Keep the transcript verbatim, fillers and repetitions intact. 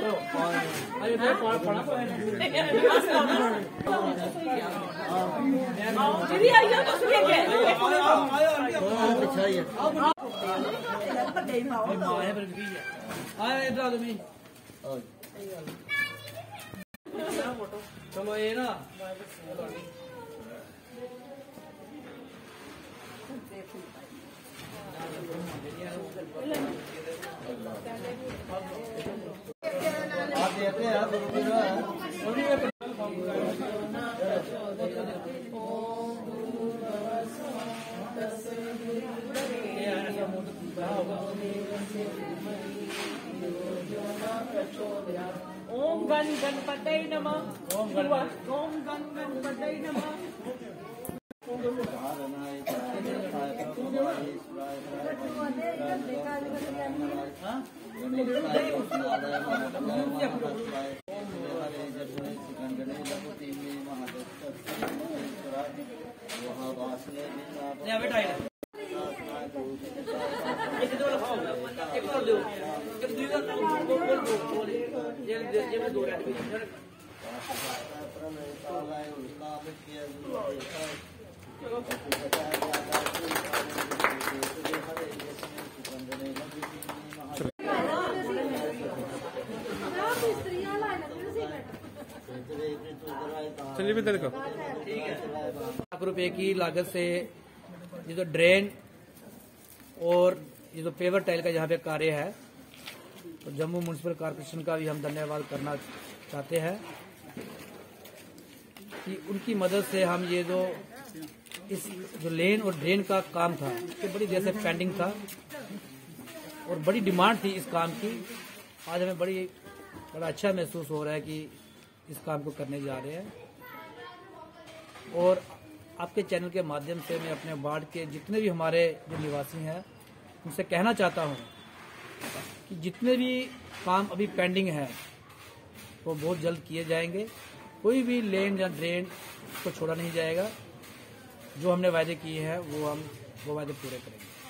चलो ये ना आप देते हैं ओम गण गणपतये नमः। ओम गण ओम गण गणपतये नमः। चलिए भी देखो लाख रुपए की लागत से ये जो ड्रेन और ये जो पेवर टाइल का यहाँ पे कार्य है, तो जम्मू म्युनिसिपल कॉर्पोरेशन का भी हम धन्यवाद करना चाहते हैं कि उनकी मदद से हम ये जो इस जो लेन और ड्रेन का काम था, इसके बड़ी देर से पेंडिंग था और बड़ी डिमांड थी इस काम की। आज हमें बड़ी बड़ा अच्छा महसूस हो रहा है कि इस काम को करने जा रहे हैं। और आपके चैनल के माध्यम से मैं अपने वार्ड के जितने भी हमारे जो निवासी हैं उनसे कहना चाहता हूं कि जितने भी काम अभी पेंडिंग है वो बहुत जल्द किए जाएंगे। कोई भी लेन या ड्रेन को छोड़ा नहीं जाएगा। जो हमने वायदे किए हैं वो हम वो वायदे पूरे करेंगे।